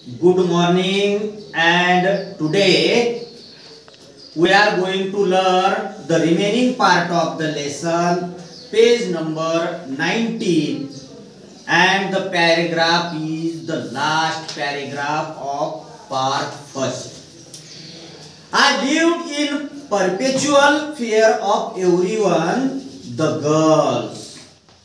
Good morning, and today we are going to learn the remaining part of the lesson, page number 19, and the paragraph is the last paragraph of part first. I lived in perpetual fear of everyone, the girls.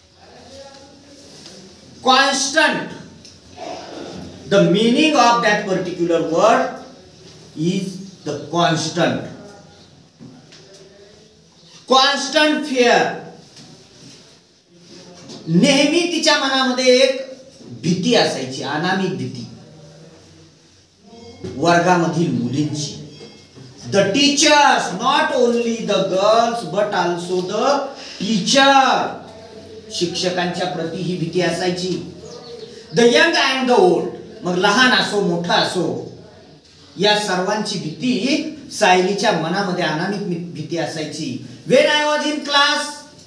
Constant. The meaning of that particular word is the constant. Constant fear. नेहमी तिच्या मनामध्ये एक भीती असायची, अनामिक भीती. वर्गामधील मुलींची. The teachers, not only the girls but also the teacher. शिक्षकांच्या प्रति ही भीती असायची. The young and the old. मग लहान असो मोठा असो, या सर्वांची भीती सायलीच्या मनामध्ये अनामिक भीती असायची. When I was in class,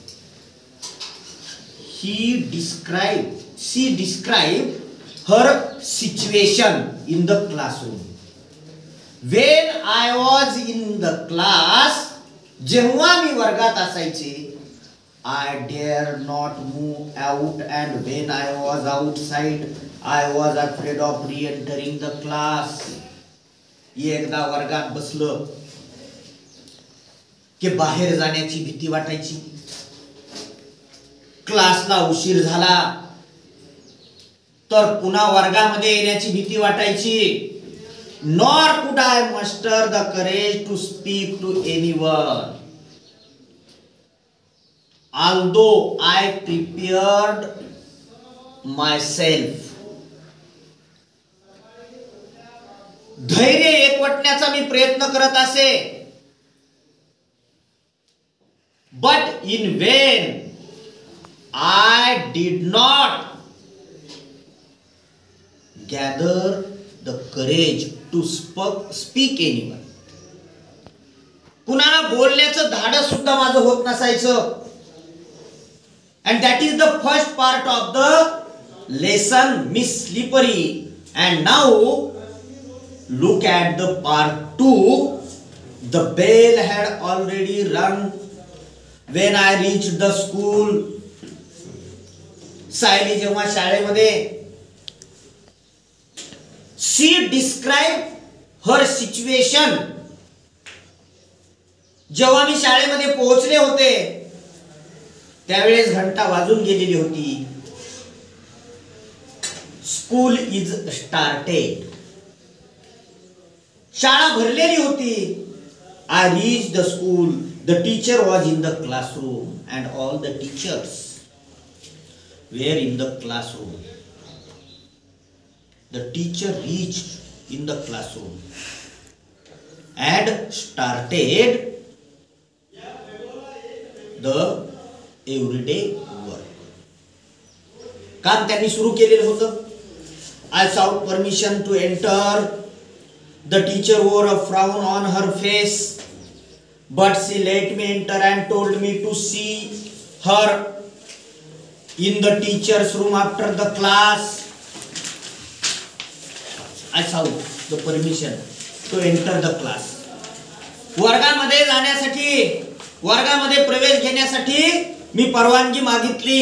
she described her situation in the classroom. When I was in the class, जेव्हा मी वर्गात असायचे, I dare not move out, and when I was outside, I was afraid of re-entering the class. एकदा वर्गात बसलं की बाहेर जाण्याची भीती वाटायची. क्लासला उशीर झाला तर पुन्हा वर्गामध्ये येण्याची भीती वाटायची. Nor could I muster the courage to speak to anyone. Although I prepared myself. धैर्य एकवटण्याचा मी प्रयत्न करत असे. But in vain. I did not gather the courage to speak anyone. कुणाला बोलण्याचं धाडस सुद्धा माझं होत नसायचं. And that is the first part of the lesson, Miss Slippery. And now look at the part 2. The bell had already rung when I reached the school. Sayali जेव्हा शाळेमध्ये, she described her situation. जेव्हा मी शाळेमध्ये पोहोचले होते त्यावेळेस घंटा वाजून गेलेली होती. School is started. शाळा भरलेली होती. I reached the school. The teacher was in the classroom and all the teachers were in the classroom. The teacher reached in the classroom and started the everyday work. काम त्यांनी सुरू केलेलं होतं. I sought permission to enter. The teacher wore a frown on her face, but she let me enter and told me to see her in the teacher's room after the class. I sought the permission to enter the class. वर्गामध्ये जाण्यासाठी, वर्गामध्ये प्रवेश घेण्यासाठी मी परवानगी मागितली.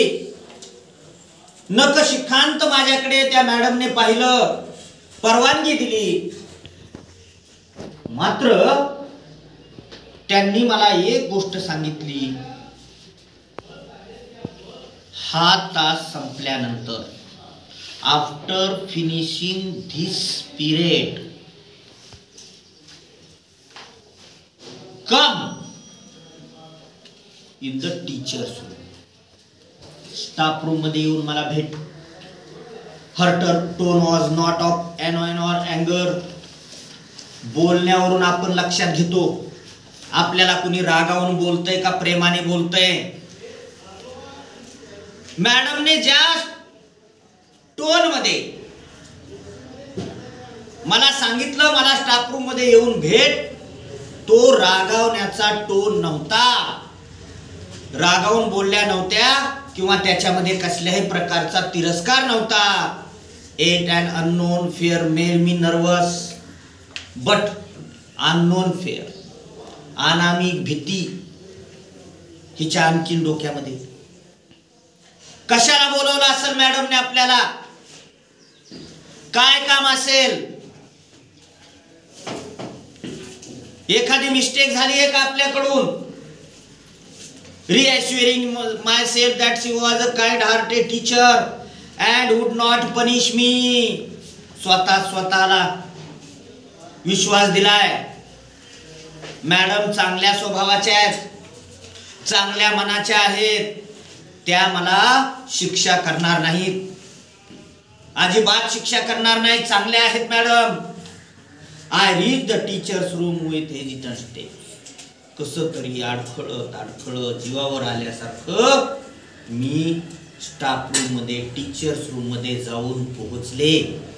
नकशिखांत माझ्याकडे त्या मॅडमने पाहिलं, परवानगी दिली. मात्र त्यांनी मला एक गोष्ट सांगितली. हा तास संपल्यानंतर, after finishing this period, come in the teachers room. Staff room मध्ये येऊन मला भेट. Her tone was not of annoy or अँगर. बोलण्यावरून आपण लक्षात घेतो आपल्याला कुणी रागावून बोलतंय का प्रेमाने बोलतंय. मॅडमने ज्या टोन मध्ये मला सांगितलं मला स्टाफ रूम मध्ये येऊन भेट, तो रागावण्याचा टोन नव्हता. रागावून बोलल्या नव्हत्या किंवा त्याच्यामध्ये कसल्याही प्रकारचा तिरस्कार नव्हता. Yet an unknown fear made me nervous. But unknown fear, अनामिक भीती हिच्या आणखीन डोक्यामध्ये. कशाला बोलवलं असेल मॅडमने आपल्याला? काय काम असेल? एखादी मिस्टेक झाली आहे का आपल्याकडून? reassuring myself that she was a kind-hearted teacher and would not punish me. स्वतःला विश्वास दिलाय, मॅडम चांगल्या स्वभावाच्या आहेत, चांगल्या मनाच्या आहेत, त्या मला शिक्षा करणार नाहीत, अजिबात शिक्षा करणार नाही, चांगल्या आहेत madam. I reach the teachers room with hesitant steps. कसं तरी अडखळत जीवावर आल्यासारखं मी स्टाफ रूम मध्ये, टीचर्स रूम मध्ये जाऊन पोहोचले.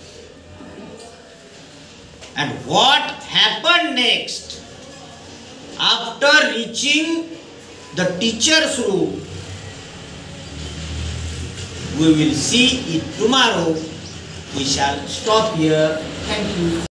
And what happened next? After reaching the teacher's room, we will see it tomorrow. We shall stop here. Thank you.